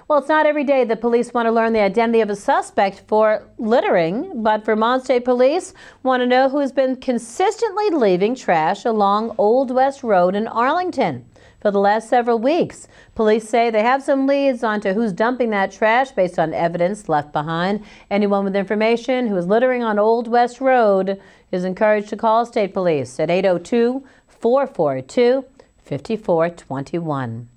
Well, it's not every day that police want to learn the identity of a suspect for littering, but Vermont State Police want to know who's been consistently leaving trash along Old West Road in Arlington for the last several weeks. Police say they have some leads onto who's dumping that trash based on evidence left behind. Anyone with information who is littering on Old West Road is encouraged to call State Police at 802-442-5421.